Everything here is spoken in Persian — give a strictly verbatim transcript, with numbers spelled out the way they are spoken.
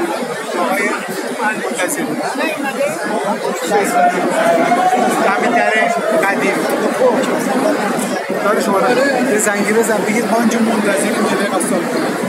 آقای منتظر تعمیرگر قدیم دار شما یه زنگی بزن بگید خان جون منتظریم جلوی قصاب